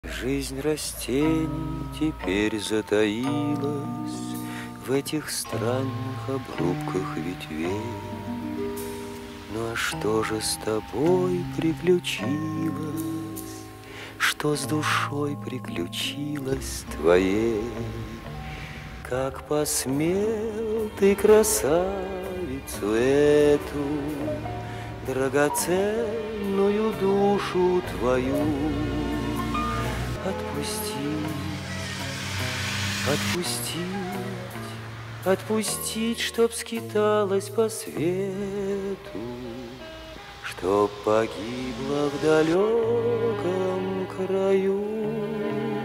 Жизнь растений теперь затаилась в этих странных обрубках ветвей. Ну а что же с тобой приключилось? Что с душой приключилось твоей? Как посмел ты красавицу эту, драгоценную душу твою отпустить, чтоб скиталась по свету, чтоб погибла в далеком краю.